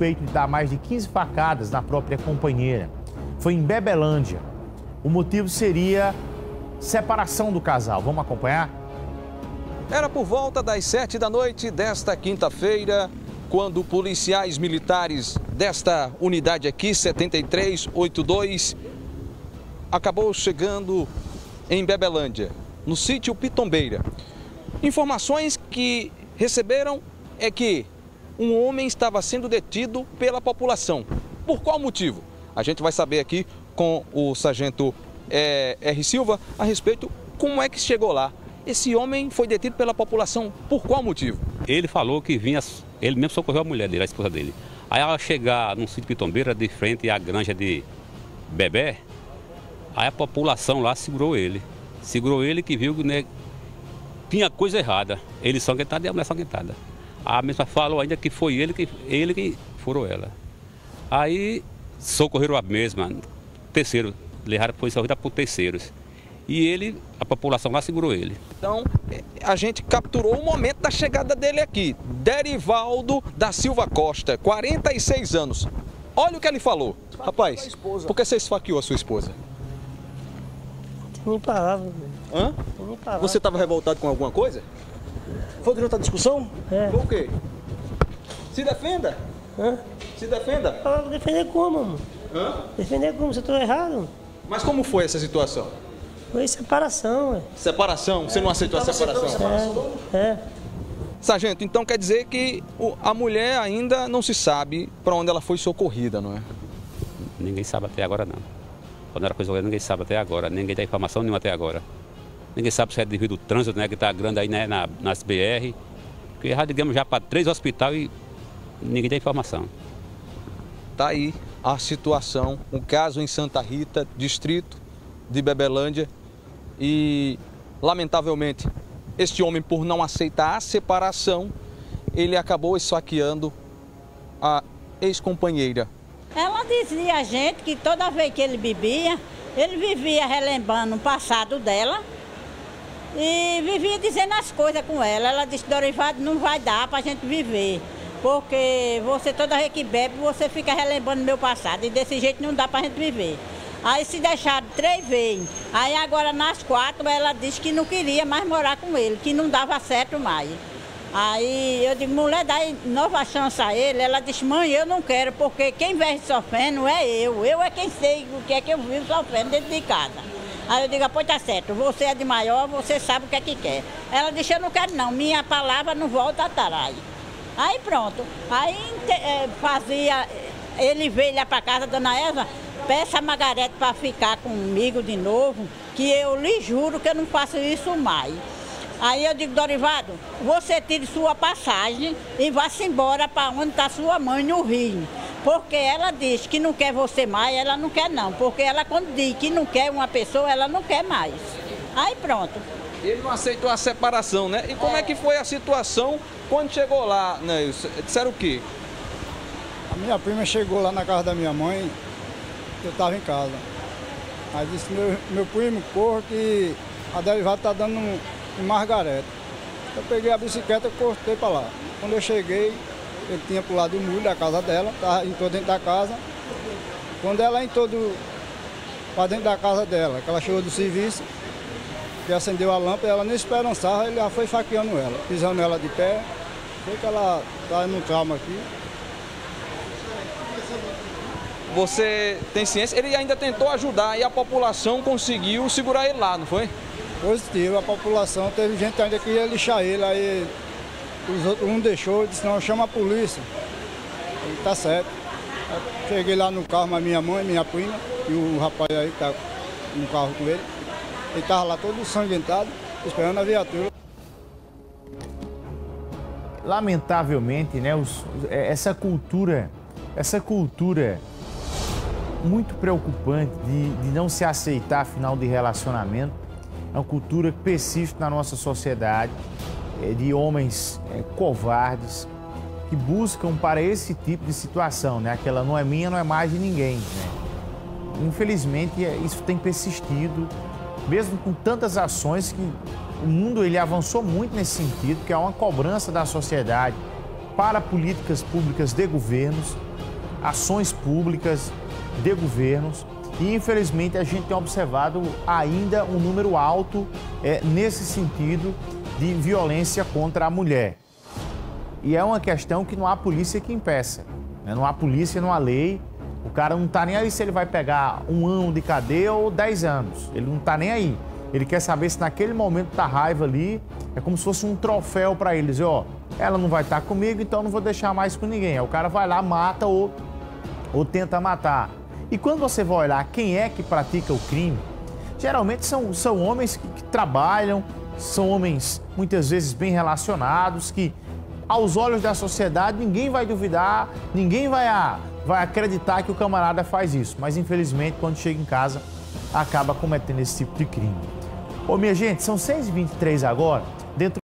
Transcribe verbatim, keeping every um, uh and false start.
suspeito de dar mais de quinze facadas na própria companheira. Foi em Bebelândia. O motivo seria separação do casal. Vamos acompanhar? Era por volta das sete da noite desta quinta-feira, quando policiais militares desta unidade aqui, setenta e três oitenta e dois, acabou chegando em Bebelândia, no sítio Pitombeira. Informações que receberam é que um homem estava sendo detido pela população. Por qual motivo? A gente vai saber aqui com o sargento é, R. Silva a respeito como é que chegou lá. Esse homem foi detido pela população por qual motivo? Ele falou que vinha, ele mesmo socorreu a mulher dele, a esposa dele. Aí ao chegar no sítio Pitombeira, de frente à granja de Bebé, aí a população lá segurou ele. Segurou ele que viu que, né, tinha coisa errada. Ele sanguentado e a mulher sanguentada. A mesma falou ainda que foi ele que, ele que furou ela. Aí socorreram a mesma, terceiro, levaram, foi socorrida por terceiros. E ele, a população lá segurou ele. Então, a gente capturou o momento da chegada dele aqui. Derivaldo da Silva Costa, quarenta e seis anos. Olha o que ele falou. Rapaz, por que você esfaqueou a sua esposa? Nem palavra. Hã? Nem palavra. Você estava revoltado com alguma coisa? Foi durante a discussão? É. Por quê? Se defenda. Hã? Se defenda. Ah, defender como, mano? Hã? Defender como? Você estou errado. Mas como foi essa situação? Foi separação, ué. Separação? Você não aceitou a separação? É, é. Sargento, então quer dizer que o- a mulher ainda não se sabe para onde ela foi socorrida, não é? Ninguém sabe até agora não. Quando era coisa, ninguém sabe até agora. Ninguém dá informação nenhuma até agora. Ninguém sabe se é devido ao trânsito, né, que está grande aí, né, na, nas B R. Que já ligamos já para três hospitais e ninguém dá informação. Tá aí a situação, um caso em Santa Rita, distrito de Bebelândia. E, lamentavelmente, este homem, por não aceitar a separação, ele acabou esfaqueando a ex-companheira. Ela dizia a gente que toda vez que ele bebia, ele vivia relembrando o passado dela e vivia dizendo as coisas com ela. Ela disse, Dorivaldo, não vai dar pra gente viver, porque você toda vez que bebe, você fica relembrando meu passado e desse jeito não dá pra gente viver. Aí se deixaram três vezes, aí agora nas quatro ela disse que não queria mais morar com ele, que não dava certo mais. Aí eu digo, mulher, dá nova chance a ele. Ela disse, mãe, eu não quero, porque quem vive sofrendo é eu. Eu é quem sei o que é que eu vivo sofrendo dentro de casa. Aí eu digo, pois tá certo, você é de maior, você sabe o que é que quer. Ela disse, eu não quero não, minha palavra não volta atrás. Aí pronto, aí fazia, ele veio lá para casa, dona Eva, peça a Margarete para ficar comigo de novo, que eu lhe juro que eu não faço isso mais. Aí eu digo, Dorivaldo, você tire sua passagem e vá-se embora para onde está sua mãe, no Rio. Porque ela diz que não quer você mais, ela não quer não. Porque ela quando diz que não quer uma pessoa, ela não quer mais. Aí pronto. Ele não aceitou a separação, né? E como é, é que foi a situação quando chegou lá, né? Disseram o quê? A minha prima chegou lá na casa da minha mãe, eu estava em casa. Aí disse, meu, meu primo, corra que a Derivaldo está dando um, um Margarete. Eu peguei a bicicleta e cortei para lá. Quando eu cheguei, ele tinha pulado o muro da casa dela, estava entrou dentro da casa. Quando ela entrou para dentro da casa dela, que ela chegou do serviço, que acendeu a lâmpada, ela nem esperançava, ele já foi faqueando ela, pisando ela de pé. Sei que ela está no trauma aqui. Você tem ciência? Ele ainda tentou ajudar e a população conseguiu segurar ele lá, não foi? Positivo, a população, teve gente ainda que ia lixar ele, aí os outros, um deixou, disse, não, chama a polícia. Ele tá certo. Eu cheguei lá no carro, mas minha mãe, minha prima, e o rapaz aí que tá no carro com ele, ele estava lá todo sanguentado, esperando a viatura. Lamentavelmente, né, os, essa cultura, essa cultura muito preocupante de, de não se aceitar final de relacionamento, é uma cultura que persiste na nossa sociedade, é, de homens é, covardes, que buscam para esse tipo de situação, né? Aquela não é minha, não é mais de ninguém, né? Infelizmente, isso tem persistido, mesmo com tantas ações que o mundo ele avançou muito nesse sentido, que é uma cobrança da sociedade para políticas públicas de governos ações públicas de governos e, infelizmente, a gente tem observado ainda um número alto é, nesse sentido de violência contra a mulher. E é uma questão que não há polícia que impeça, né? Não há polícia, não há lei. O cara não está nem aí se ele vai pegar um ano de cadeia ou dez anos. Ele não está nem aí. Ele quer saber se naquele momento da raiva ali é como se fosse um troféu para eles. Ó, ela não vai estar comigo, então eu não vou deixar mais com ninguém. Aí o cara vai lá, mata ou, ou tenta matar. E quando você vai olhar quem é que pratica o crime, geralmente são, são homens que, que trabalham, são homens muitas vezes bem relacionados, que aos olhos da sociedade ninguém vai duvidar, ninguém vai, a, vai acreditar que o camarada faz isso. Mas infelizmente quando chega em casa acaba cometendo esse tipo de crime. Ô minha gente, são seis e vinte e três agora, dentro